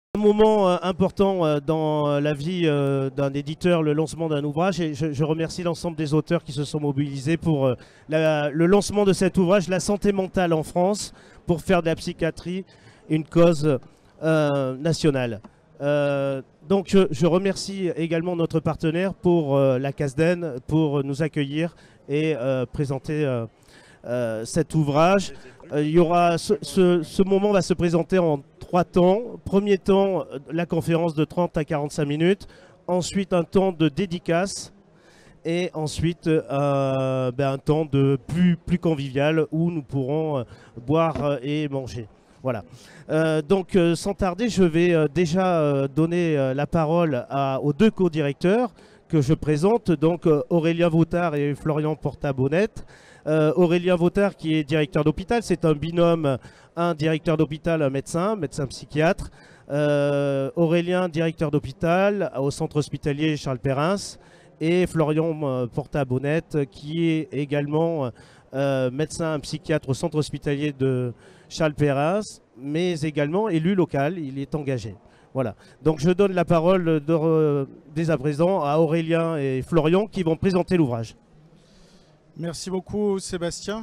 Un moment important dans la vie d'un éditeur, le lancement d'un ouvrage, et je remercie l'ensemble des auteurs qui se sont mobilisés pour le lancement de cet ouvrage, La santé mentale en France, pour faire de la psychiatrie une cause nationale. Donc je remercie également notre partenaire pour la CASDEN, pour nous accueillir et présenter cet ouvrage. Il y aura ce moment va se présenter en 3 temps. Premier temps, la conférence de 30 à 45 minutes. Ensuite, un temps de dédicace. Et ensuite, un temps de plus convivial où nous pourrons boire et manger. Voilà. Donc, sans tarder, je vais déjà donner la parole aux 2 co-directeurs que je présente, donc Aurélien Vautard et Florian Porta-Bonnet. Aurélien Vautard qui est directeur d'hôpital, c'est un binôme, un directeur d'hôpital, un médecin psychiatre. Aurélien, directeur d'hôpital au centre hospitalier Charles Perrins, et Florian Porta-Bonnet qui est également médecin psychiatre au centre hospitalier de Charles Perrins, mais également élu local, il est engagé. Voilà, donc je donne la parole dès à présent à Aurélien et Florian qui vont présenter l'ouvrage. Merci beaucoup Sébastien.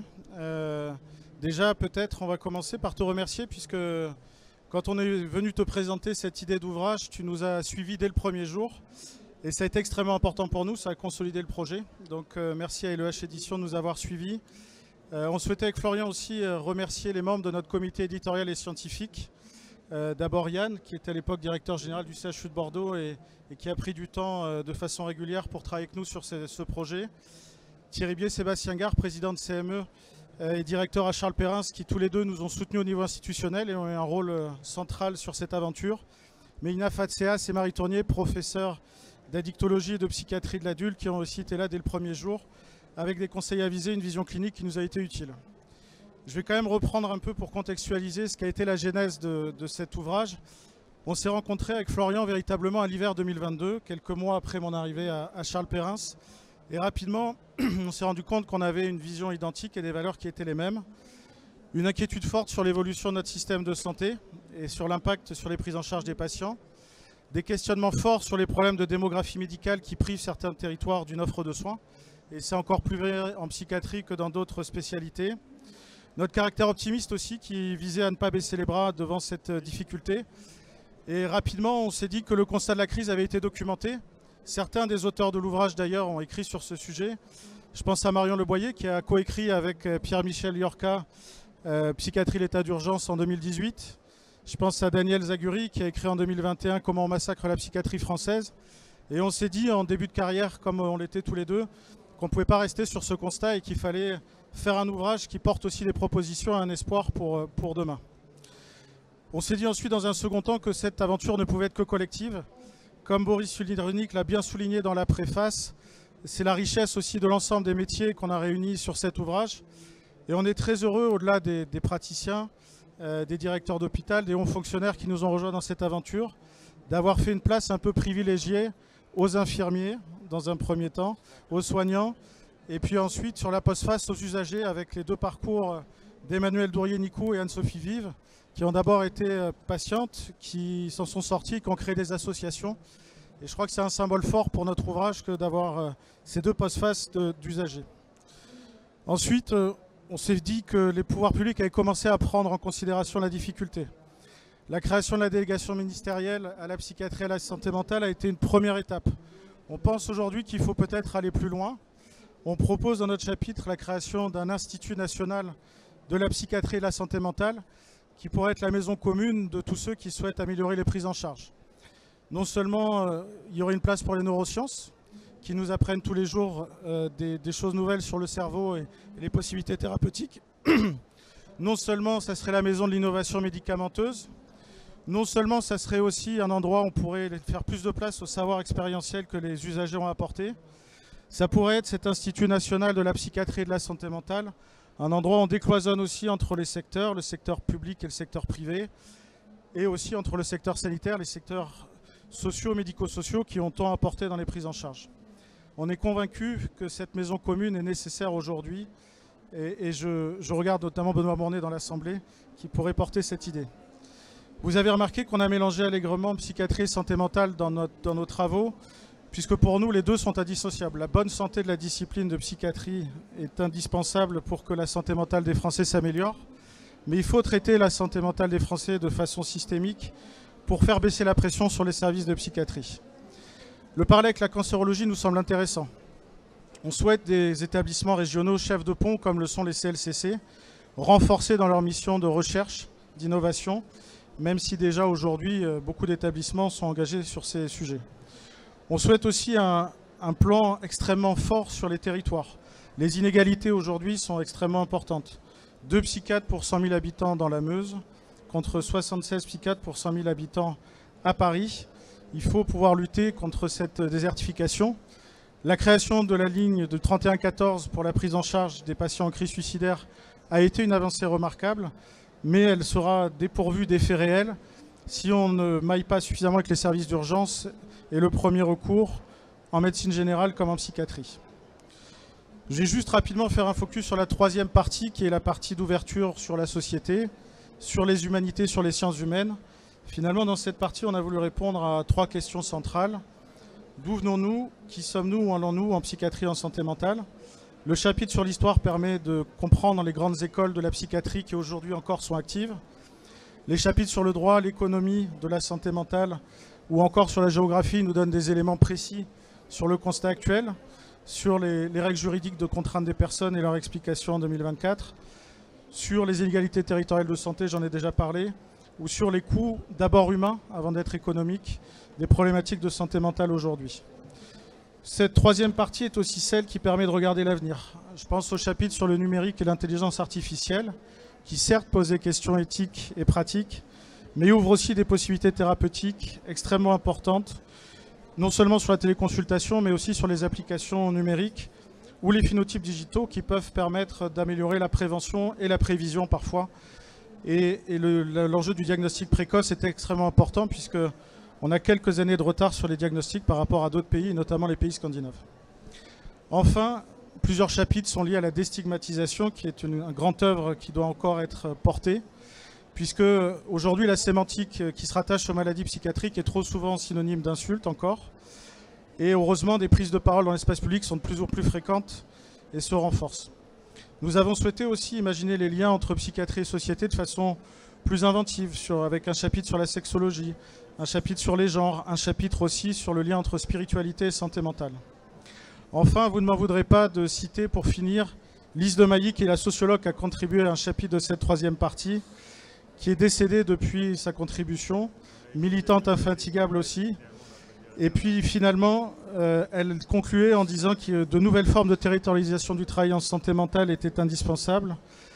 Déjà peut-être on va commencer par te remercier puisque quand on est venu te présenter cette idée d'ouvrage, tu nous as suivis dès le premier jour et ça a été extrêmement important pour nous, ça a consolidé le projet. Donc merci à LEH Éditions de nous avoir suivis. On souhaitait avec Florian aussi remercier les membres de notre comité éditorial et scientifique. D'abord Yann qui était à l'époque directeur général du CHU de Bordeaux et qui a pris du temps de façon régulière pour travailler avec nous sur ce projet. Thierry Bier, Sébastien Gare, président de CME et directeur à Charles Perrins, qui tous les deux nous ont soutenus au niveau institutionnel et ont eu un rôle central sur cette aventure. Meina Fatseas et Marie Tournier, professeurs d'addictologie et de psychiatrie de l'adulte, qui ont aussi été là dès le premier jour, avec des conseils avisés, une vision clinique qui nous a été utile. Je vais quand même reprendre un peu pour contextualiser ce qu'a été la genèse de cet ouvrage. On s'est rencontrés avec Florian véritablement à l'hiver 2022, quelques mois après mon arrivée à Charles Perrins. Et rapidement, on s'est rendu compte qu'on avait une vision identique et des valeurs qui étaient les mêmes. Une inquiétude forte sur l'évolution de notre système de santé et sur l'impact sur les prises en charge des patients. Des questionnements forts sur les problèmes de démographie médicale qui privent certains territoires d'une offre de soins. Et c'est encore plus vrai en psychiatrie que dans d'autres spécialités. Notre caractère optimiste aussi qui visait à ne pas baisser les bras devant cette difficulté. Et rapidement, on s'est dit que le constat de la crise avait été documenté. Certains des auteurs de l'ouvrage d'ailleurs ont écrit sur ce sujet. Je pense à Marion Leboyer qui a coécrit avec Pierre-Michel Yorca Psychiatrie l'état d'urgence en 2018. Je pense à Daniel Zaguri qui a écrit en 2021 Comment on massacre la psychiatrie française. Et on s'est dit en début de carrière, comme on l'était tous les deux, qu'on ne pouvait pas rester sur ce constat et qu'il fallait faire un ouvrage qui porte aussi des propositions et un espoir pour demain. On s'est dit ensuite dans un second temps que cette aventure ne pouvait être que collective. Comme Boris Cyrulnik l'a bien souligné dans la préface, c'est la richesse aussi de l'ensemble des métiers qu'on a réunis sur cet ouvrage. Et on est très heureux, au-delà des praticiens, des directeurs d'hôpital, des hauts fonctionnaires qui nous ont rejoints dans cette aventure, d'avoir fait une place un peu privilégiée aux infirmiers, dans un premier temps, aux soignants, et puis ensuite sur la postface aux usagers avec les 2 parcours d'Emmanuel Dourier-Nicou et Anne-Sophie Vive, qui ont d'abord été patientes, qui s'en sont sorties, qui ont créé des associations. Et je crois que c'est un symbole fort pour notre ouvrage que d'avoir ces 2 postfaces d'usagers. Ensuite, on s'est dit que les pouvoirs publics avaient commencé à prendre en considération la difficulté. La création de la délégation ministérielle à la psychiatrie et à la santé mentale a été une première étape. On pense aujourd'hui qu'il faut peut-être aller plus loin. On propose dans notre chapitre la création d'un institut national de la psychiatrie et de la santé mentale qui pourrait être la maison commune de tous ceux qui souhaitent améliorer les prises en charge. Non seulement il y aurait une place pour les neurosciences, qui nous apprennent tous les jours des choses nouvelles sur le cerveau et les possibilités thérapeutiques. Non seulement ça serait la maison de l'innovation médicamenteuse, non seulement ça serait aussi un endroit où on pourrait faire plus de place au savoir expérientiel que les usagers ont apporté. Ça pourrait être cet Institut national de la psychiatrie et de la santé mentale, un endroit où on décloisonne aussi entre les secteurs, le secteur public et le secteur privé, et aussi entre le secteur sanitaire, les secteurs sociaux, médico-sociaux qui ont tant apporté dans les prises en charge. On est convaincu que cette maison commune est nécessaire aujourd'hui et je regarde notamment Benoît Mornay dans l'Assemblée qui pourrait porter cette idée. Vous avez remarqué qu'on a mélangé allègrement psychiatrie et santé mentale dans nos travaux, puisque pour nous, les deux sont indissociables. La bonne santé de la discipline de psychiatrie est indispensable pour que la santé mentale des Français s'améliore. Mais il faut traiter la santé mentale des Français de façon systémique pour faire baisser la pression sur les services de psychiatrie. Le parallèle avec la cancérologie nous semble intéressant. On souhaite des établissements régionaux chefs de pont, comme le sont les CLCC, renforcés dans leur mission de recherche, d'innovation, même si déjà aujourd'hui, beaucoup d'établissements sont engagés sur ces sujets. On souhaite aussi un plan extrêmement fort sur les territoires. Les inégalités aujourd'hui sont extrêmement importantes. 2 psychiatres pour 100 000 habitants dans la Meuse, contre 76 psychiatres pour 100 000 habitants à Paris. Il faut pouvoir lutter contre cette désertification. La création de la ligne de 3114 pour la prise en charge des patients en crise suicidaire a été une avancée remarquable, mais elle sera dépourvue d'effets réels si on ne maille pas suffisamment avec les services d'urgence et le premier recours en médecine générale comme en psychiatrie. Je vais juste rapidement faire un focus sur la troisième partie, qui est la partie d'ouverture sur la société, sur les humanités, sur les sciences humaines. Finalement, dans cette partie, on a voulu répondre à 3 questions centrales. D'où venons-nous? Qui sommes-nous? Où allons-nous en psychiatrie et en santé mentale? Le chapitre sur l'histoire permet de comprendre les grandes écoles de la psychiatrie qui aujourd'hui encore sont actives. Les chapitres sur le droit, l'économie de la santé mentale ou encore sur la géographie nous donnent des éléments précis sur le constat actuel, sur les règles juridiques de contrainte des personnes et leur explication en 2024, sur les inégalités territoriales de santé, j'en ai déjà parlé, ou sur les coûts d'abord humains avant d'être économiques des problématiques de santé mentale aujourd'hui. Cette troisième partie est aussi celle qui permet de regarder l'avenir. Je pense au chapitre sur le numérique et l'intelligence artificielle, qui certes pose des questions éthiques et pratiques, mais ouvre aussi des possibilités thérapeutiques extrêmement importantes, non seulement sur la téléconsultation, mais aussi sur les applications numériques ou les phénotypes digitaux qui peuvent permettre d'améliorer la prévention et la prévision parfois. Et l'enjeu du diagnostic précoce est extrêmement important puisqu'on a quelques années de retard sur les diagnostics par rapport à d'autres pays, notamment les pays scandinaves. Enfin, plusieurs chapitres sont liés à la déstigmatisation, qui est une grande œuvre qui doit encore être portée, puisque aujourd'hui la sémantique qui se rattache aux maladies psychiatriques est trop souvent synonyme d'insulte encore. Et heureusement, des prises de parole dans l'espace public sont de plus en plus fréquentes et se renforcent. Nous avons souhaité aussi imaginer les liens entre psychiatrie et société de façon plus inventive, avec un chapitre sur la sexologie, un chapitre sur les genres, un chapitre aussi sur le lien entre spiritualité et santé mentale. Enfin, vous ne m'en voudrez pas de citer pour finir Lise de Mailly, qui est la sociologue qui a contribué à un chapitre de cette troisième partie, qui est décédée depuis sa contribution, militante infatigable aussi. Et puis finalement, elle concluait en disant que de nouvelles formes de territorialisation du travail en santé mentale étaient indispensables,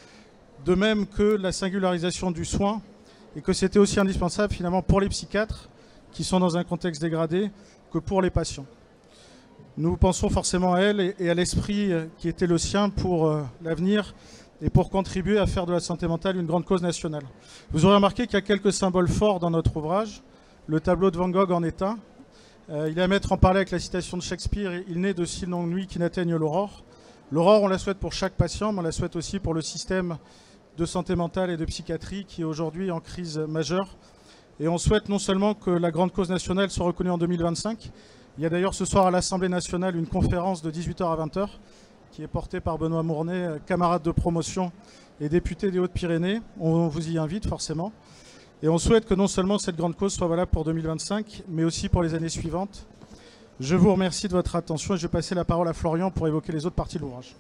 de même que la singularisation du soin, et que c'était aussi indispensable finalement pour les psychiatres, qui sont dans un contexte dégradé, que pour les patients. Nous pensons forcément à elle et à l'esprit qui était le sien pour l'avenir et pour contribuer à faire de la santé mentale une grande cause nationale. Vous aurez remarqué qu'il y a quelques symboles forts dans notre ouvrage. Le tableau de Van Gogh en est un. Il est à mettre en parallèle avec la citation de Shakespeare, « Il n'est de si longues nuits qui n'atteignent l'aurore ». L'aurore, on la souhaite pour chaque patient, mais on la souhaite aussi pour le système de santé mentale et de psychiatrie qui est aujourd'hui en crise majeure. Et on souhaite non seulement que la grande cause nationale soit reconnue en 2025, il y a d'ailleurs ce soir à l'Assemblée nationale une conférence de 18h à 20h qui est portée par Benoît Mournet, camarade de promotion et député des Hautes-Pyrénées. On vous y invite forcément. Et on souhaite que non seulement cette grande cause soit valable pour 2025, mais aussi pour les années suivantes. Je vous remercie de votre attention et je vais passer la parole à Florian pour évoquer les autres parties de l'ouvrage.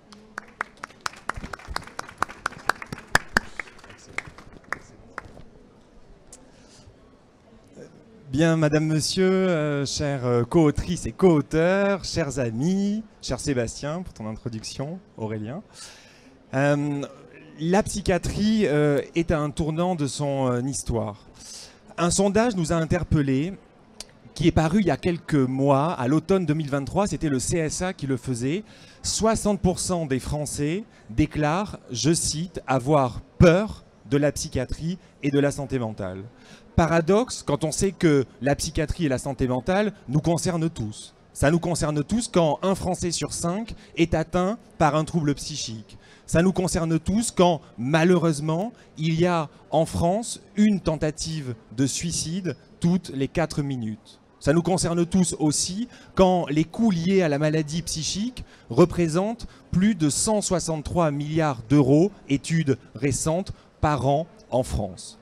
Bien, madame, monsieur, chères co-autrices et co-auteurs, chers amis, cher Sébastien, pour ton introduction, Aurélien. La psychiatrie est à un tournant de son histoire. Un sondage nous a interpellés, qui est paru il y a quelques mois, à l'automne 2023, c'était le CSA qui le faisait. 60% des Français déclarent, je cite, avoir peur de la psychiatrie et de la santé mentale. Paradoxe, quand on sait que la psychiatrie et la santé mentale nous concernent tous. Ça nous concerne tous quand un Français sur 5 est atteint par un trouble psychique. Ça nous concerne tous quand, malheureusement, il y a en France une tentative de suicide toutes les 4 minutes. Ça nous concerne tous aussi quand les coûts liés à la maladie psychique représentent plus de 163 milliards d'euros, études récentes, par an en France.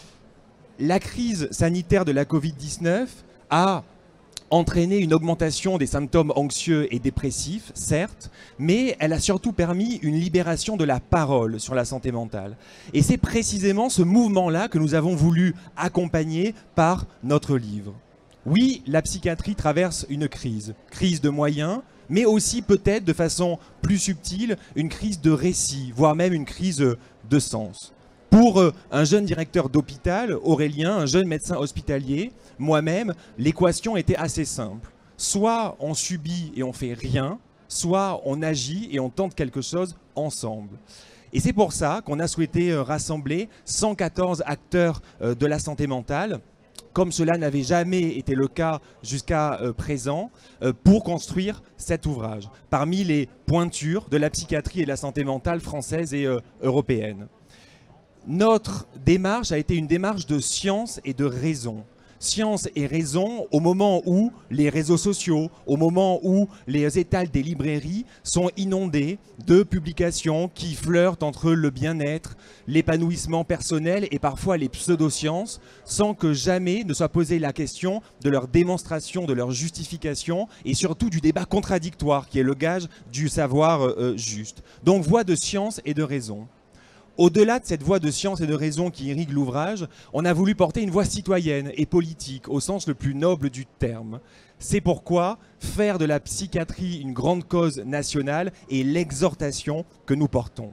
La crise sanitaire de la Covid-19 a entraîné une augmentation des symptômes anxieux et dépressifs, certes, mais elle a surtout permis une libération de la parole sur la santé mentale. Et c'est précisément ce mouvement-là que nous avons voulu accompagner par notre livre. Oui, la psychiatrie traverse une crise de moyens, mais aussi peut-être de façon plus subtile, une crise de récit, voire même une crise de sens. Pour un jeune directeur d'hôpital, Aurélien, un jeune médecin hospitalier, moi-même, l'équation était assez simple. Soit on subit et on fait rien, soit on agit et on tente quelque chose ensemble. Et c'est pour ça qu'on a souhaité rassembler 114 acteurs de la santé mentale, comme cela n'avait jamais été le cas jusqu'à présent, pour construire cet ouvrage, parmi les pointures de la psychiatrie et de la santé mentale française et européenne. Notre démarche a été une démarche de science et de raison. Science et raison au moment où les réseaux sociaux, au moment où les étals des librairies sont inondés de publications qui flirtent entre le bien-être, l'épanouissement personnel et parfois les pseudosciences, sans que jamais ne soit posée la question de leur démonstration, de leur justification et surtout du débat contradictoire qui est le gage du savoir juste. Donc voie de science et de raison. Au-delà de cette voie de science et de raison qui irrigue l'ouvrage, on a voulu porter une voie citoyenne et politique au sens le plus noble du terme. C'est pourquoi faire de la psychiatrie une grande cause nationale est l'exhortation que nous portons.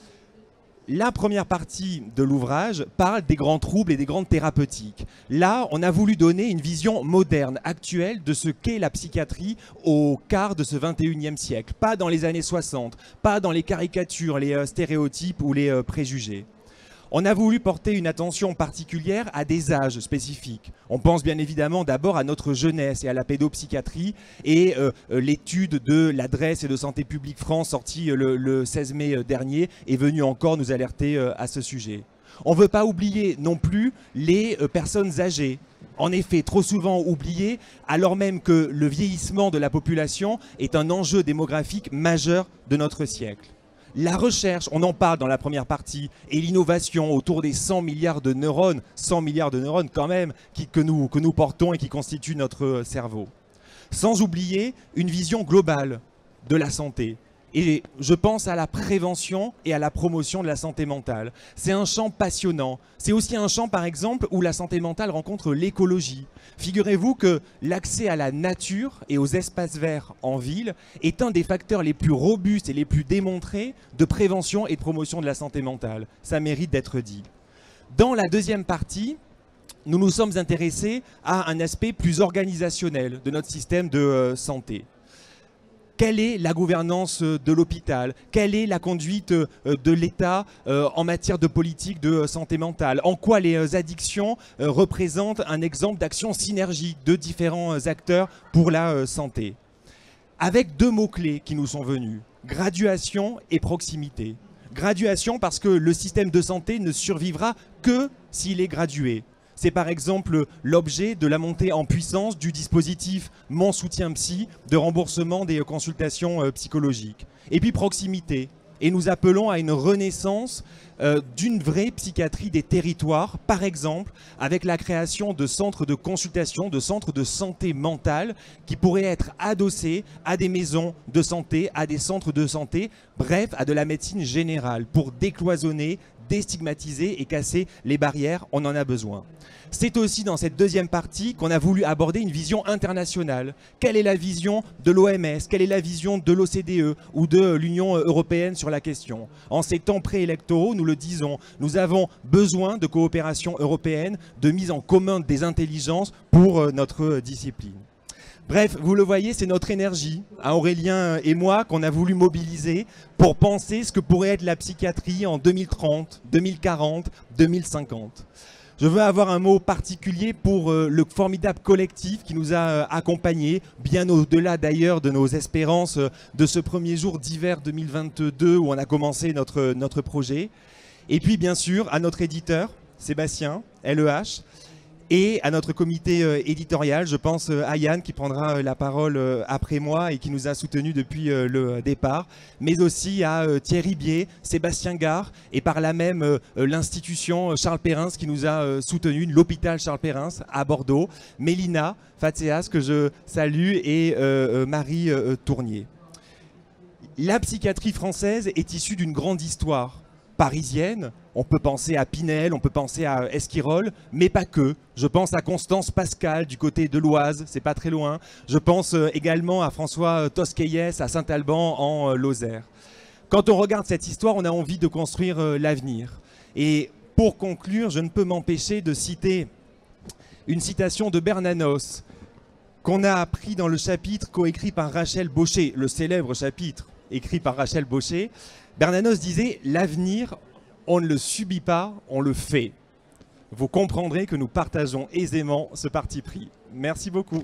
La première partie de l'ouvrage parle des grands troubles et des grandes thérapeutiques. Là, on a voulu donner une vision moderne, actuelle, de ce qu'est la psychiatrie au quart de ce 21e siècle. Pas dans les années 60, pas dans les caricatures, les stéréotypes ou les préjugés. On a voulu porter une attention particulière à des âges spécifiques. On pense bien évidemment d'abord à notre jeunesse et à la pédopsychiatrie et l'étude de l'adresse et de Santé publique France sortie le 16 mai dernier est venue encore nous alerter à ce sujet. On ne veut pas oublier non plus les personnes âgées. En effet, trop souvent oubliées, alors même que le vieillissement de la population est un enjeu démographique majeur de notre siècle. La recherche, on en parle dans la première partie, et l'innovation autour des 100 milliards de neurones quand même, que nous portons et qui constituent notre cerveau. Sans oublier une vision globale de la santé. Et je pense à la prévention et à la promotion de la santé mentale. C'est un champ passionnant. C'est aussi un champ, par exemple, où la santé mentale rencontre l'écologie. Figurez-vous que l'accès à la nature et aux espaces verts en ville est un des facteurs les plus robustes et les plus démontrés de prévention et de promotion de la santé mentale. Ça mérite d'être dit. Dans la deuxième partie, nous nous sommes intéressés à un aspect plus organisationnel de notre système de santé. Quelle est la gouvernance de l'hôpital? Quelle est la conduite de l'État en matière de politique de santé mentale? En quoi les addictions représentent un exemple d'action synergique de différents acteurs pour la santé? Avec deux mots-clés qui nous sont venus, graduation et proximité. Graduation parce que le système de santé ne survivra que s'il est gradué. C'est par exemple l'objet de la montée en puissance du dispositif Mon Soutien Psy de remboursement des consultations psychologiques. Et puis proximité. Et nous appelons à une renaissance d'une vraie psychiatrie des territoires, par exemple avec la création de centres de consultation, de centres de santé mentale qui pourraient être adossés à des maisons de santé, à des centres de santé, bref, à de la médecine générale pour décloisonner, déstigmatiser et casser les barrières, on en a besoin. C'est aussi dans cette deuxième partie qu'on a voulu aborder une vision internationale. Quelle est la vision de l'OMS? Quelle est la vision de l'OCDE ou de l'Union européenne sur la question? En ces temps préélectoraux, nous le disons, nous avons besoin de coopération européenne, de mise en commun des intelligences pour notre discipline. Bref, vous le voyez, c'est notre énergie, à Aurélien et moi, qu'on a voulu mobiliser pour penser ce que pourrait être la psychiatrie en 2030, 2040, 2050. Je veux avoir un mot particulier pour le formidable collectif qui nous a accompagnés, bien au-delà d'ailleurs de nos espérances de ce premier jour d'hiver 2022 où on a commencé notre projet. Et puis bien sûr à notre éditeur, Sébastien, LEH, et à notre comité éditorial, je pense à Yann qui prendra la parole après moi et qui nous a soutenus depuis le départ, mais aussi à Thierry Bier, Sébastien Gare et par là même l'institution Charles Perrins qui nous a soutenus, l'hôpital Charles Perrins à Bordeaux, Mélina Fatseas que je salue et Marie Tournier. La psychiatrie française est issue d'une grande histoire parisienne. On peut penser à Pinel, on peut penser à Esquirol, mais pas que. Je pense à Constance Pascal du côté de l'Oise, c'est pas très loin. Je pense également à François Tosquelles à Saint-Alban en Lozère. Quand on regarde cette histoire, on a envie de construire l'avenir. Et pour conclure, je ne peux m'empêcher de citer une citation de Bernanos qu'on a appris dans le chapitre coécrit par Rachel Baucher, le célèbre chapitre écrit par Rachel Baucher. Bernanos disait « L'avenir, on ne le subit pas, on le fait ». Vous comprendrez que nous partageons aisément ce parti pris. Merci beaucoup.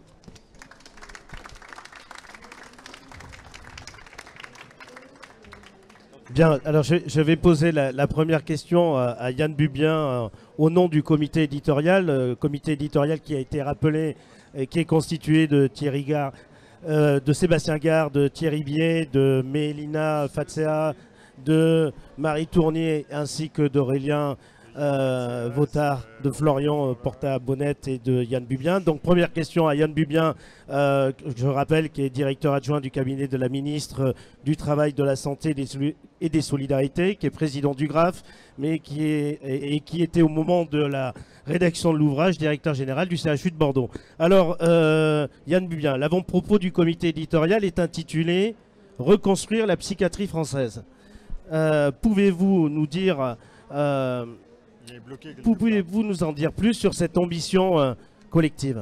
Bien, alors je vais poser la première question à Yann Bubien au nom du comité éditorial qui a été rappelé, qui est constitué de Thierry Gare, de Sébastien Gare, de Thierry Bier, de Mélina Fatseas, de Marie Tournier ainsi que d'Aurélien Vautard, de Florian Porta-Bonnette et de Yann Bubien. Donc première question à Yann Bubien, je rappelle qui est directeur adjoint du cabinet de la ministre du Travail, de la Santé et des Solidarités, qui est président du GRAF, mais qui était au moment de la rédaction de l'ouvrage directeur général du CHU de Bordeaux. Alors Yann Bubien, l'avant-propos du comité éditorial est intitulé « Reconstruire la psychiatrie française ». Pouvez-vous nous dire, pouvez-vous nous en dire plus sur cette ambition collective?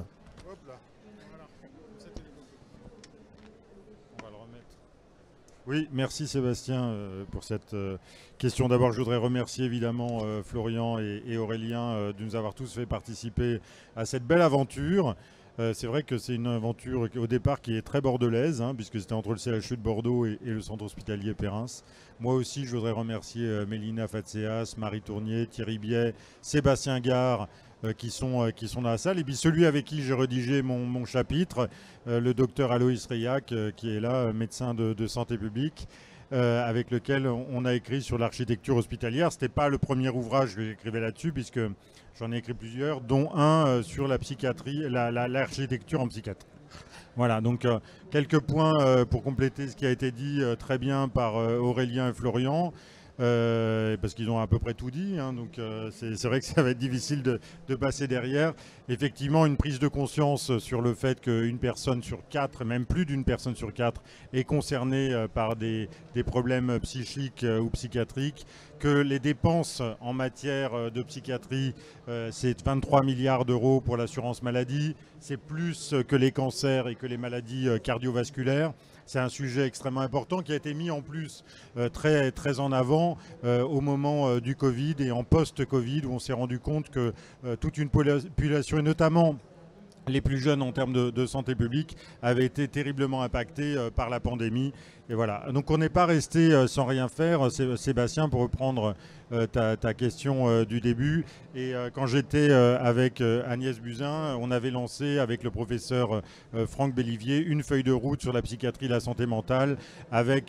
Oui, merci Sébastien pour cette question. D'abord, je voudrais remercier évidemment Florian et Aurélien de nous avoir tous fait participer à cette belle aventure. C'est vrai que c'est une aventure au départ qui est très bordelaise, hein, puisque c'était entre le CHU de Bordeaux et le centre hospitalier Perrins. Moi aussi, je voudrais remercier Mélina Fatseas, Marie Tournier, Thierry Biet, Sébastien Gare, qui sont dans la salle. Et puis celui avec qui j'ai rédigé mon chapitre, le docteur Aloïs Reyac, qui est là, médecin de santé publique, avec lequel on a écrit sur l'architecture hospitalière. Ce n'était pas le premier ouvrage que j'écrivais là-dessus, puisque j'en ai écrit plusieurs, dont un sur la psychiatrie, l'architecture en psychiatrie. Voilà, donc quelques points pour compléter ce qui a été dit très bien par Aurélien et Florian. Parce qu'ils ont à peu près tout dit, hein, donc c'est vrai que ça va être difficile de passer derrière. Effectivement, une prise de conscience sur le fait qu'une personne sur 4, même plus d'une personne sur 4, est concernée par des problèmes psychiques ou psychiatriques, que les dépenses en matière de psychiatrie, c'est 23 milliards d'euros pour l'assurance maladie, c'est plus que les cancers et que les maladies cardiovasculaires. C'est un sujet extrêmement important qui a été mis en plus très, très en avant au moment du Covid et en post-Covid, où on s'est rendu compte que toute une population, et notamment les plus jeunes en termes de santé publique, avaient été terriblement impactés par la pandémie. Et voilà. Donc on n'est pas resté sans rien faire, Sébastien, pour reprendre ta question du début. Et quand j'étais avec Agnès Buzyn, on avait lancé avec le professeur Franck Bellivier une feuille de route sur la psychiatrie et la santé mentale avec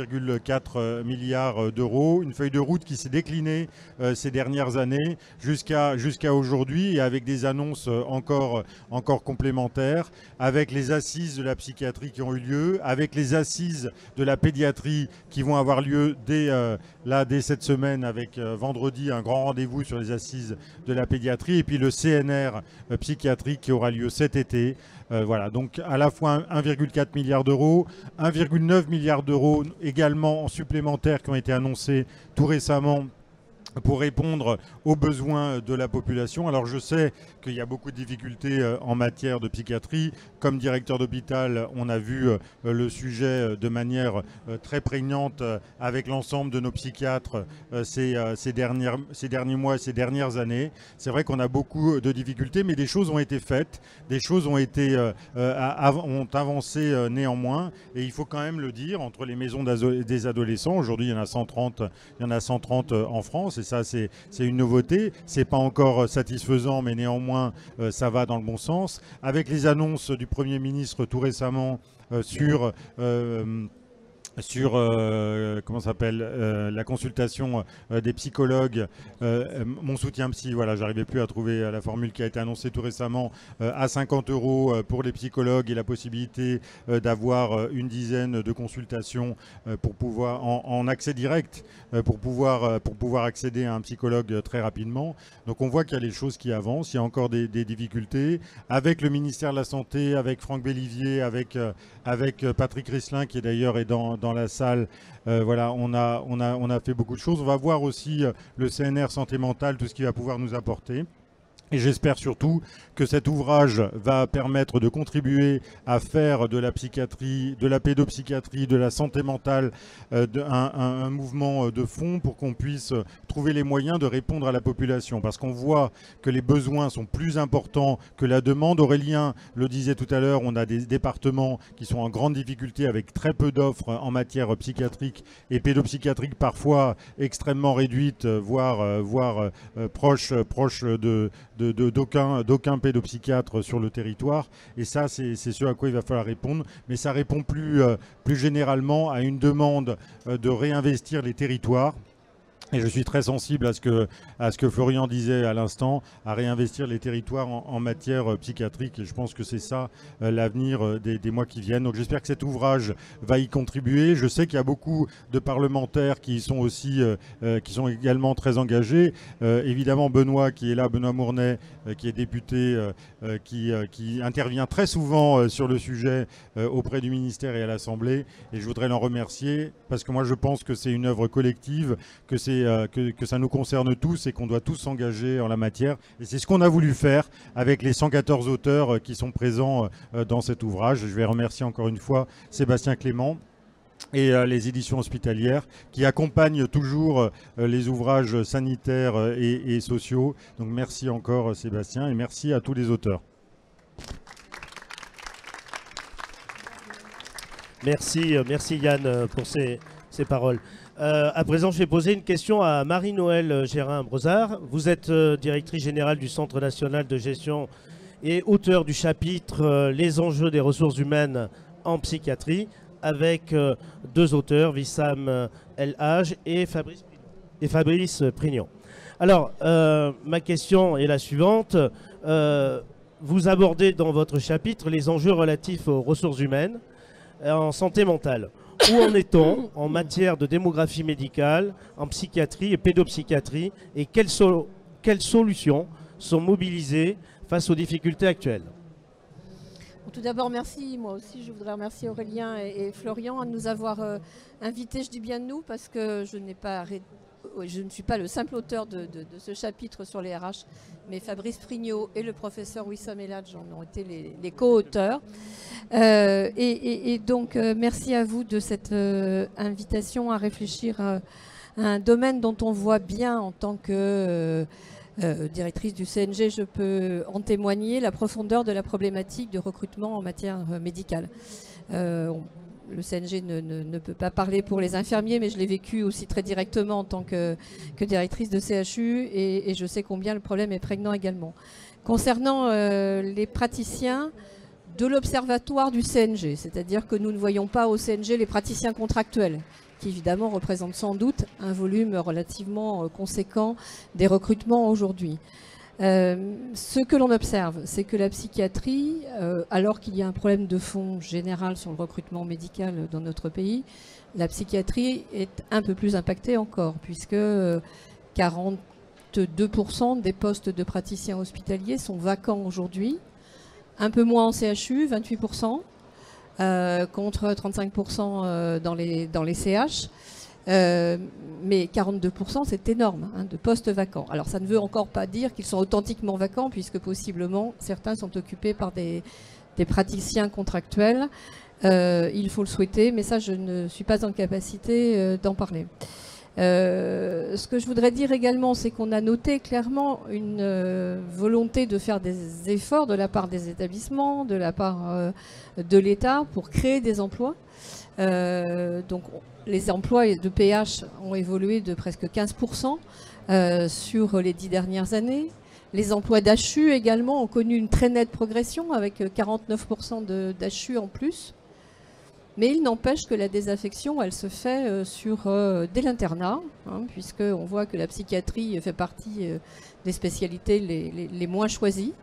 1,4 milliard d'euros. Une feuille de route qui s'est déclinée ces dernières années jusqu'à aujourd'hui, et avec des annonces encore complémentaires, avec les assises de la psychiatrie qui ont eu lieu, avec les assises de la pédiatrie qui vont avoir lieu dès cette semaine, avec vendredi un grand rendez-vous sur les assises de la pédiatrie, et puis le CNR psychiatrique qui aura lieu cet été. Voilà, donc à la fois 1,4 milliard d'euros, 1,9 milliard d'euros également en supplémentaires qui ont été annoncés tout récemment pour répondre aux besoins de la population. Alors je sais qu'il y a beaucoup de difficultés en matière de psychiatrie. Comme directeur d'hôpital, on a vu le sujet de manière très prégnante avec l'ensemble de nos psychiatres ces derniers mois, ces dernières années. C'est vrai qu'on a beaucoup de difficultés, mais des choses ont été faites, des choses ont avancé néanmoins. Et il faut quand même le dire, entre les maisons des adolescents, aujourd'hui il y en a 130 en France. Et ça, c'est une nouveauté. C'est pas encore satisfaisant, mais néanmoins, ça va dans le bon sens. Avec les annonces du Premier ministre tout récemment sur comment s'appelle la consultation des psychologues, mon soutien psy, voilà, j'arrivais plus à trouver la formule qui a été annoncée tout récemment, à 50 € pour les psychologues et la possibilité d'avoir une dizaine de consultations pour pouvoir en accès direct pour pouvoir accéder à un psychologue très rapidement. Donc on voit qu'il y a les choses qui avancent, il y a encore des difficultés. Avec le ministère de la Santé, avec Franck Bellivier, avec Patrick Risselin qui d'ailleurs est dans la salle, voilà, on a fait beaucoup de choses. On va voir aussi le CNR Santé Mentale, tout ce qu'il va pouvoir nous apporter. Et j'espère surtout que cet ouvrage va permettre de contribuer à faire de la psychiatrie, de la pédopsychiatrie, de la santé mentale un mouvement de fond pour qu'on puisse trouver les moyens de répondre à la population. Parce qu'on voit que les besoins sont plus importants que la demande. Aurélien le disait tout à l'heure, on a des départements qui sont en grande difficulté avec très peu d'offres en matière psychiatrique et pédopsychiatrique, parfois extrêmement réduites, voire proches d'aucun pédopsychiatre sur le territoire. Et ça, c'est ce à quoi il va falloir répondre. Mais ça répond plus généralement à une demande de réinvestir les territoires. Et je suis très sensible à ce que Florian disait à l'instant, à réinvestir les territoires en matière psychiatrique. Et je pense que c'est ça l'avenir des mois qui viennent. Donc j'espère que cet ouvrage va y contribuer. Je sais qu'il y a beaucoup de parlementaires qui sont également très engagés. Évidemment Benoît qui est là, Benoît Mournet, qui est député, qui intervient très souvent sur le sujet auprès du ministère et à l'Assemblée. Et je voudrais l'en remercier parce que moi je pense que c'est une œuvre collective, que ça nous concerne tous et qu'on doit tous s'engager en la matière. Et c'est ce qu'on a voulu faire avec les 114 auteurs qui sont présents dans cet ouvrage. Je vais remercier encore une fois Sébastien Clément et les éditions hospitalières qui accompagnent toujours les ouvrages sanitaires et sociaux. Donc merci encore Sébastien et merci à tous les auteurs. Merci Yann pour ces paroles. À présent, je vais poser une question à Marie-Noëlle Gérin-Brozard. Vous êtes directrice générale du Centre national de gestion et auteur du chapitre Les enjeux des ressources humaines en psychiatrie, avec deux auteurs, Wissam El Hadj et Fabrice Prignon. Alors, ma question est la suivante. Vous abordez dans votre chapitre les enjeux relatifs aux ressources humaines en santé mentale. Où en est-on en matière de démographie médicale, en psychiatrie et pédopsychiatrie, et quelles solutions sont mobilisées face aux difficultés actuelles? Tout d'abord, merci. Moi aussi, je voudrais remercier Aurélien et Florian de nous avoir invités. Je dis bien nous parce que je ne suis pas le simple auteur de ce chapitre sur les RH, mais Fabrice Prignon et le professeur Wissam El Hadj en ont été les co-auteurs. Et donc, merci à vous de cette invitation à réfléchir à un domaine dont on voit bien en tant que directrice du CNG, je peux en témoigner, la profondeur de la problématique de recrutement en matière médicale. Le CNG ne peut pas parler pour les infirmiers, mais je l'ai vécu aussi très directement en tant que directrice de CHU et je sais combien le problème est prégnant également. Concernant les praticiens de l'observatoire du CNG, c'est-à-dire que nous ne voyons pas au CNG les praticiens contractuels, qui évidemment représentent sans doute un volume relativement conséquent des recrutements aujourd'hui. Ce que l'on observe, c'est que la psychiatrie, alors qu'il y a un problème de fond général sur le recrutement médical dans notre pays, la psychiatrie est un peu plus impactée encore, puisque 42% des postes de praticiens hospitaliers sont vacants aujourd'hui, un peu moins en CHU, 28%, contre 35% dans les CH. Mais 42%, c'est énorme, hein, de postes vacants. Alors ça ne veut encore pas dire qu'ils sont authentiquement vacants, puisque possiblement certains sont occupés par des praticiens contractuels. Il faut le souhaiter, mais ça, je ne suis pas en capacité d'en parler. Ce que je voudrais dire également, c'est qu'on a noté clairement une volonté de faire des efforts de la part des établissements, de la part de l'État pour créer des emplois. Donc les emplois de PH ont évolué de presque 15% sur les 10 dernières années. Les emplois d'HU également ont connu une très nette progression avec 49% d'HU en plus. Mais il n'empêche que la désaffection, elle se fait dès l'internat, hein, puisqu'on voit que la psychiatrie fait partie des spécialités les moins choisies.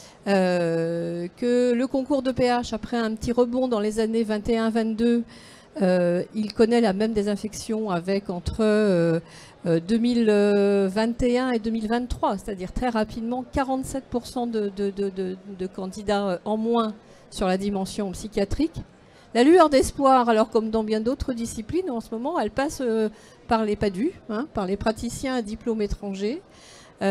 Que le concours de PH, après un petit rebond dans les années 21-22, il connaît la même désinfection avec entre 2021 et 2023, c'est-à-dire très rapidement 47% de candidats en moins sur la dimension psychiatrique. La lueur d'espoir, alors comme dans bien d'autres disciplines, en ce moment, elle passe par les PADU, hein, par les praticiens à diplôme étranger, dont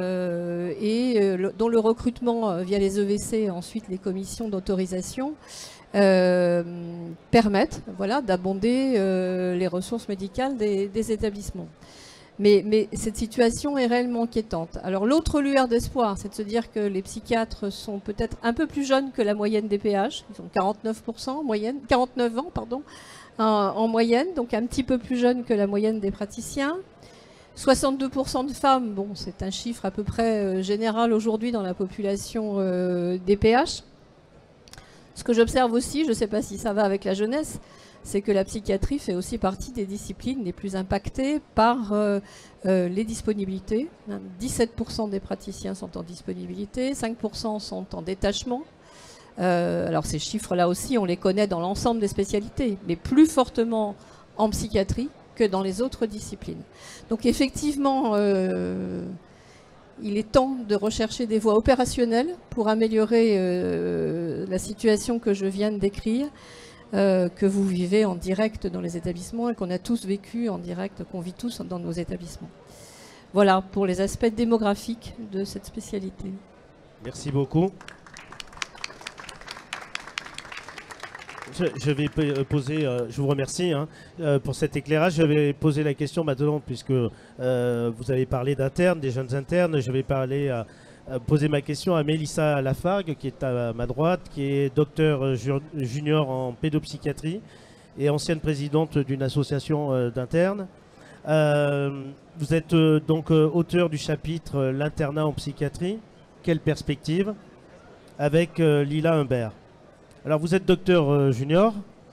le recrutement via les EVC, ensuite les commissions d'autorisation, permettent d'abonder les ressources médicales des établissements. Mais cette situation est réellement inquiétante. Alors l'autre lueur d'espoir, c'est de se dire que les psychiatres sont peut-être un peu plus jeunes que la moyenne des PH. Ils ont 49% en moyenne, 49 ans pardon, en moyenne, donc un petit peu plus jeunes que la moyenne des praticiens. 62% de femmes, bon, c'est un chiffre à peu près général aujourd'hui dans la population des PH. Ce que j'observe aussi, je ne sais pas si ça va avec la jeunesse, c'est que la psychiatrie fait aussi partie des disciplines les plus impactées par les disponibilités. 17% des praticiens sont en disponibilité, 5% sont en détachement. Alors ces chiffres-là aussi, on les connaît dans l'ensemble des spécialités, mais plus fortement en psychiatrie que dans les autres disciplines. Donc effectivement, il est temps de rechercher des voies opérationnelles pour améliorer la situation que je viens de décrire. Que vous vivez en direct dans les établissements et qu'on a tous vécu en direct, qu'on vit tous dans nos établissements. Voilà pour les aspects démographiques de cette spécialité. Merci beaucoup. Je vais poser, je vous remercie pour cet éclairage. Je vais poser la question maintenant, puisque vous avez parlé d'internes, des jeunes internes. Je vais poser ma question à Mélissa Lafargue, qui est à ma droite, qui est docteur junior en pédopsychiatrie et ancienne présidente d'une association d'internes. Vous êtes donc auteur du chapitre L'internat en psychiatrie, quelle perspective, avec Lila Humbert. Alors vous êtes docteur junior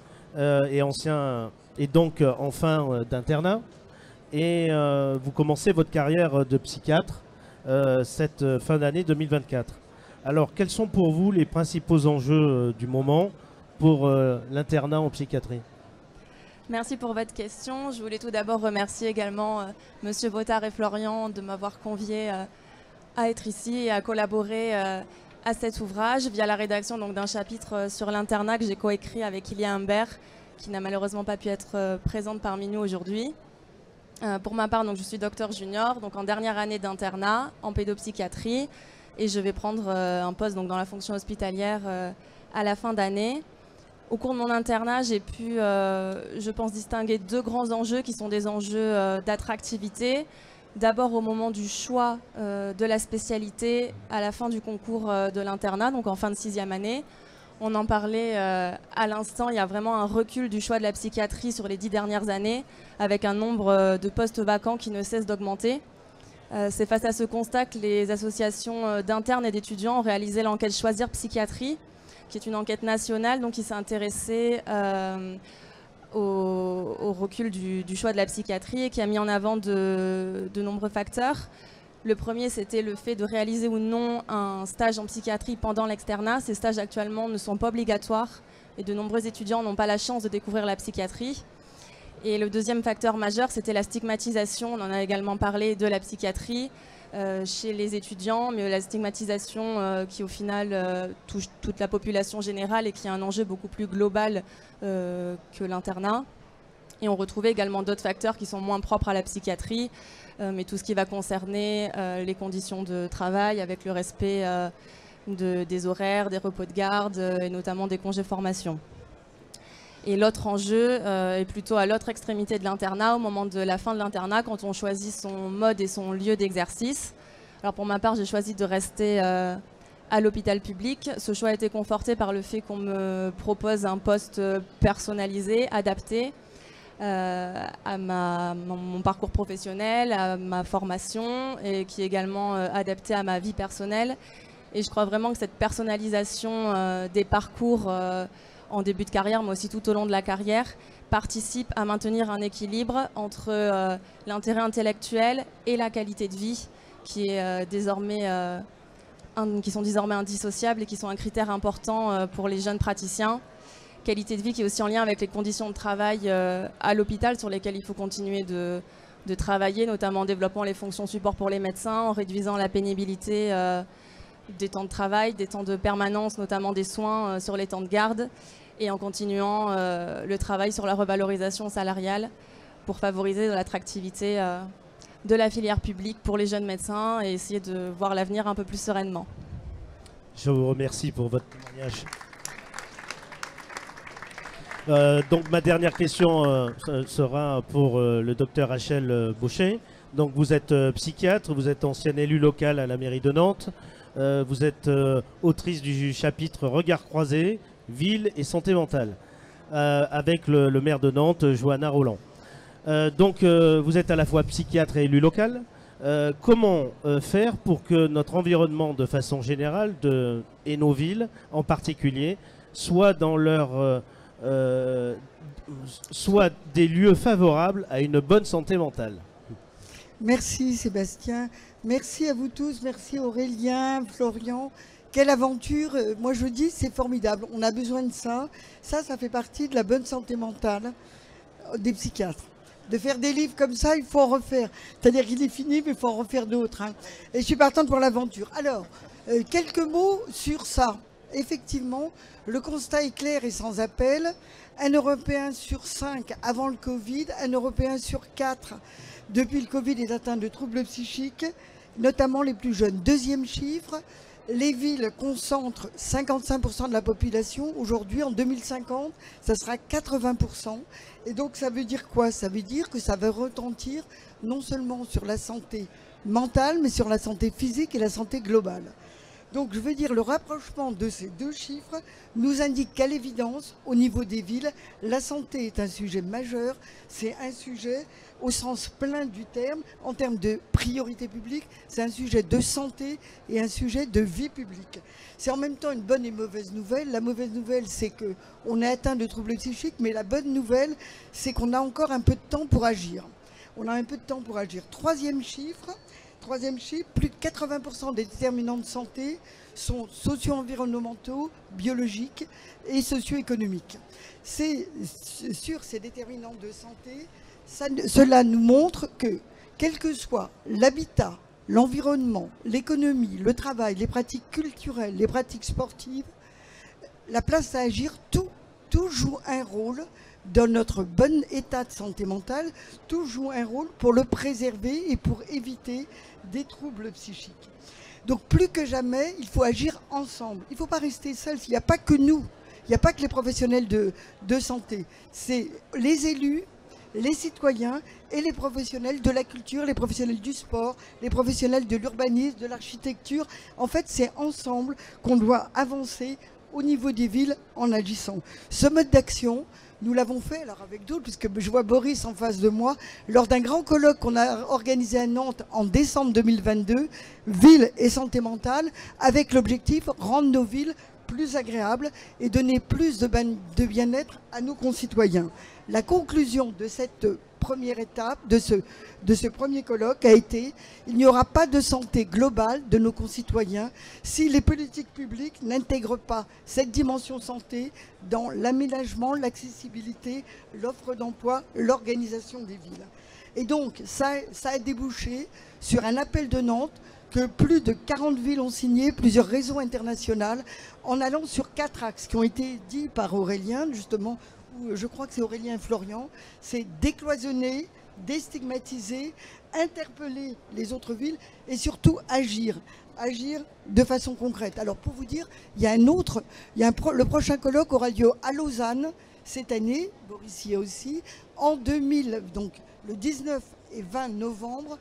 et donc en fin d'internat, et vous commencez votre carrière de psychiatre cette fin d'année 2024. Alors, quels sont pour vous les principaux enjeux du moment pour l'internat en psychiatrie? Merci pour votre question. Je voulais tout d'abord remercier également Monsieur Bottard et Florian de m'avoir convié à être ici et à collaborer à cet ouvrage via la rédaction d'un chapitre sur l'internat que j'ai coécrit avec Lila Humbert, qui n'a malheureusement pas pu être présente parmi nous aujourd'hui. Pour ma part, je suis docteur junior, en dernière année d'internat en pédopsychiatrie, et je vais prendre un poste dans la fonction hospitalière à la fin d'année. Au cours de mon internat, j'ai pu, je pense, distinguer deux grands enjeux qui sont des enjeux d'attractivité. D'abord au moment du choix de la spécialité à la fin du concours de l'internat, donc en fin de 6e année. On en parlait à l'instant, il y a vraiment un recul du choix de la psychiatrie sur les 10 dernières années, avec un nombre de postes vacants qui ne cesse d'augmenter. C'est face à ce constat que les associations d'internes et d'étudiants ont réalisé l'enquête Choisir Psychiatrie, qui est une enquête nationale qui s'est intéressée au recul du choix de la psychiatrie et qui a mis en avant de nombreux facteurs. Le premier, c'était le fait de réaliser ou non un stage en psychiatrie pendant l'externat. Ces stages actuellement ne sont pas obligatoires et de nombreux étudiants n'ont pas la chance de découvrir la psychiatrie. Et le deuxième facteur majeur, c'était la stigmatisation, on en a également parlé, de la psychiatrie chez les étudiants, mais la stigmatisation qui au final touche toute la population générale et qui est un enjeu beaucoup plus global que l'internat. Et on retrouvait également d'autres facteurs qui sont moins propres à la psychiatrie, mais tout ce qui va concerner les conditions de travail avec le respect des horaires, des repos de garde et notamment des congés formation. Et l'autre enjeu est plutôt à l'autre extrémité de l'internat, au moment de la fin de l'internat, quand on choisit son mode et son lieu d'exercice. Alors pour ma part, j'ai choisi de rester à l'hôpital public. Ce choix a été conforté par le fait qu'on me propose un poste personnalisé, adapté à mon parcours professionnel, à ma formation, et qui est également adapté à ma vie personnelle. Et je crois vraiment que cette personnalisation des parcours en début de carrière, mais aussi tout au long de la carrière, participe à maintenir un équilibre entre l'intérêt intellectuel et la qualité de vie, qui sont désormais indissociables et qui sont un critère important pour les jeunes praticiens. Qualité de vie qui est aussi en lien avec les conditions de travail à l'hôpital, sur lesquelles il faut continuer de travailler, notamment en développant les fonctions support pour les médecins, en réduisant la pénibilité des temps de travail, des temps de permanence, notamment des soins sur les temps de garde, et en continuant le travail sur la revalorisation salariale pour favoriser l'attractivité de la filière publique pour les jeunes médecins et essayer de voir l'avenir un peu plus sereinement. Je vous remercie pour votre témoignage. Donc ma dernière question sera pour le docteur Rachel Bauchet. Donc vous êtes psychiatre, vous êtes ancienne élue locale à la mairie de Nantes, vous êtes autrice du chapitre Regards croisés, ville et santé mentale, avec le maire de Nantes, Johanna Roland. Donc vous êtes à la fois psychiatre et élu local. Comment faire pour que notre environnement de façon générale et nos villes en particulier soient dans soit des lieux favorables à une bonne santé mentale? Merci Sébastien, merci à vous tous, merci Aurélien, Florian. Quelle aventure, moi je dis c'est formidable, on a besoin de ça. Ça fait partie de la bonne santé mentale des psychiatres. De faire des livres comme ça, il faut en refaire. C'est-à-dire qu'il est fini, mais il faut en refaire d'autres. Hein. Et je suis partante pour l'aventure. Alors, quelques mots sur ça. Effectivement, le constat est clair et sans appel. Un Européen sur 5 avant le Covid, un Européen sur 4 depuis le Covid est atteint de troubles psychiques, notamment les plus jeunes. Deuxième chiffre, les villes concentrent 55% de la population. Aujourd'hui, en 2050, ça sera 80%. Et donc, ça veut dire quoi? Ça veut dire que ça va retentir non seulement sur la santé mentale, mais sur la santé physique et la santé globale. Donc, je veux dire, le rapprochement de ces deux chiffres nous indique qu'à l'évidence, au niveau des villes, la santé est un sujet majeur. C'est un sujet au sens plein du terme, en termes de priorité publique, c'est un sujet de santé et un sujet de vie publique. C'est en même temps une bonne et mauvaise nouvelle. La mauvaise nouvelle, c'est qu'on est atteint de troubles psychiques, mais la bonne nouvelle, c'est qu'on a encore un peu de temps pour agir. On a un peu de temps pour agir. Troisième chiffre, plus de 80% des déterminants de santé sont socio-environnementaux, biologiques et socio-économiques. Sur ces déterminants de santé, cela nous montre que, quel que soit l'habitat, l'environnement, l'économie, le travail, les pratiques culturelles, les pratiques sportives, la place à agir, tout joue un rôle dans notre bon état de santé mentale, tout joue un rôle pour le préserver et pour éviter des troubles psychiques. Donc plus que jamais, il faut agir ensemble. Il ne faut pas rester seul. Il n'y a pas que nous, il n'y a pas que les professionnels de santé. C'est les élus, les citoyens et les professionnels de la culture, les professionnels du sport, les professionnels de l'urbanisme, de l'architecture. En fait, c'est ensemble qu'on doit avancer au niveau des villes en agissant. Ce mode d'action, nous l'avons fait alors avec d'autres, puisque je vois Boris en face de moi, lors d'un grand colloque qu'on a organisé à Nantes en décembre 2022, Ville et santé mentale, avec l'objectif rendre nos villes plus agréables et donner plus de bien-être à nos concitoyens. La conclusion de cette première étape, de ce premier colloque a été: il n'y aura pas de santé globale de nos concitoyens si les politiques publiques n'intègrent pas cette dimension santé dans l'aménagement, l'accessibilité, l'offre d'emploi, l'organisation des villes. Et donc, ça a débouché sur un appel de Nantes que plus de 40 villes ont signé, plusieurs réseaux internationaux, en allant sur 4 axes qui ont été dits par Aurélien, justement, ou je crois que c'est Aurélien et Florian, c'est décloisonner, déstigmatiser, interpeller les autres villes et surtout agir de façon concrète. Alors pour vous dire, le prochain colloque aura lieu à Lausanne cette année, Boris y est aussi, en 2000, donc le 19 et 20 novembre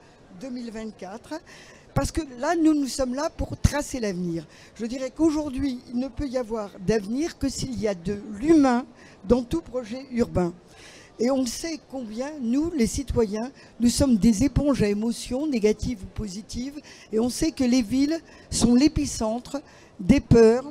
2024. Parce que là, nous sommes là pour tracer l'avenir. Je dirais qu'aujourd'hui, il ne peut y avoir d'avenir que s'il y a de l'humain dans tout projet urbain. Et on sait combien, nous, les citoyens, nous sommes des éponges à émotions, négatives ou positives, et on sait que les villes sont l'épicentre des peurs,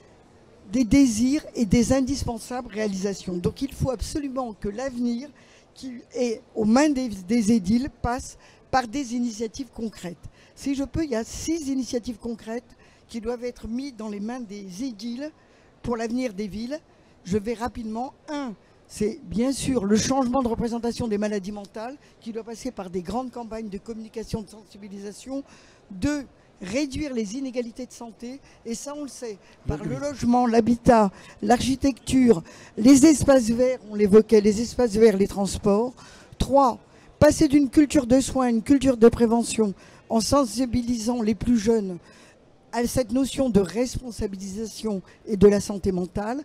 des désirs et des indispensables réalisations. Donc il faut absolument que l'avenir qui est aux mains des édiles passe par des initiatives concrètes. Si je peux, il y a 6 initiatives concrètes qui doivent être mises dans les mains des édiles pour l'avenir des villes. Je vais rapidement. 1, c'est bien sûr le changement de représentation des maladies mentales qui doit passer par des grandes campagnes de communication, de sensibilisation. 2, réduire les inégalités de santé, et ça on le sait, par le logement, l'habitat, l'architecture, les espaces verts, on l'évoquait, les espaces verts, les transports. 3, passer d'une culture de soins à une culture de prévention en sensibilisant les plus jeunes à cette notion de responsabilisation et de la santé mentale.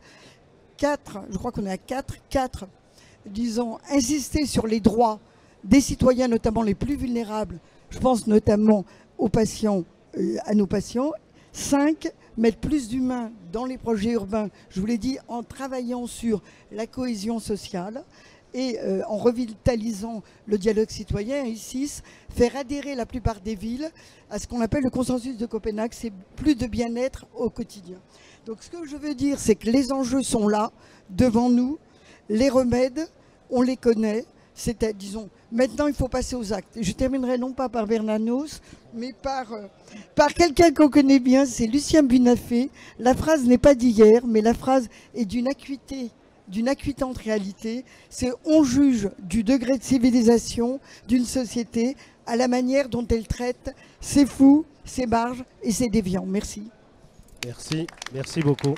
4, je crois qu'on est à 4, disons, insister sur les droits des citoyens, notamment les plus vulnérables, je pense notamment aux patients, à nos patients. 5, mettre plus d'humains dans les projets urbains, je vous l'ai dit, en travaillant sur la cohésion sociale et en revitalisant le dialogue citoyen. Et 6, faire adhérer la plupart des villes à ce qu'on appelle le consensus de Copenhague, c'est plus de bien-être au quotidien. Donc ce que je veux dire, c'est que les enjeux sont là, devant nous, les remèdes, on les connaît, c'est, disons, maintenant il faut passer aux actes. Je terminerai non pas par Bernanos, mais par quelqu'un qu'on connaît bien, c'est Lucien Bunafé. La phrase n'est pas d'hier, mais la phrase est d'une acuité, d'une acutante réalité. C'est on juge du degré de civilisation d'une société à la manière dont elle traite ses fous, ses barges et ses déviants. Merci. Merci beaucoup.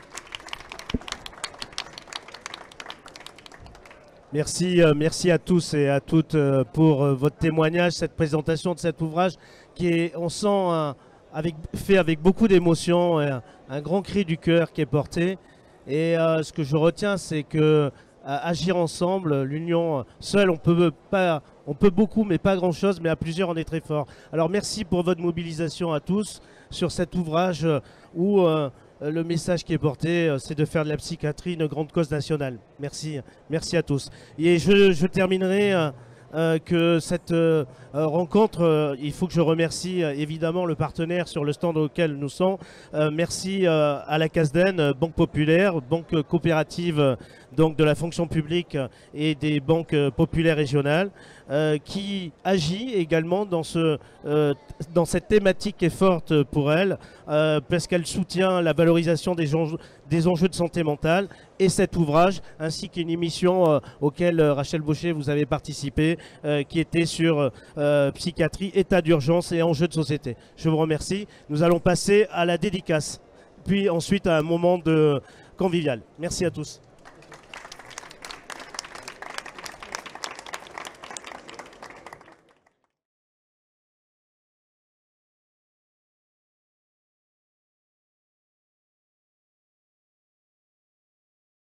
Merci à tous et à toutes pour votre témoignage, cette présentation de cet ouvrage qui est, on sent, fait avec beaucoup d'émotion, un grand cri du cœur qui est porté. Et ce que je retiens, c'est que agir ensemble, l'union seule, on peut beaucoup, mais pas grand-chose, mais à plusieurs, on est très fort. Alors merci pour votre mobilisation à tous sur cet ouvrage où le message qui est porté, c'est de faire de la psychiatrie une grande cause nationale. Merci à tous. Et je terminerai que cette rencontre, il faut que je remercie évidemment le partenaire sur le stand auquel nous sommes. Merci à la CASDEN, Banque Populaire, banque coopérative donc de la fonction publique et des banques populaires régionales, qui agit également dans cette thématique qui est forte pour elle, parce qu'elle soutient la valorisation des enjeux de santé mentale et cet ouvrage, ainsi qu'une émission auquel Rachel Baucher, vous avez participé, qui était sur psychiatrie, état d'urgence et enjeux de société. Je vous remercie. Nous allons passer à la dédicace, puis ensuite à un moment de convivial. Merci à tous.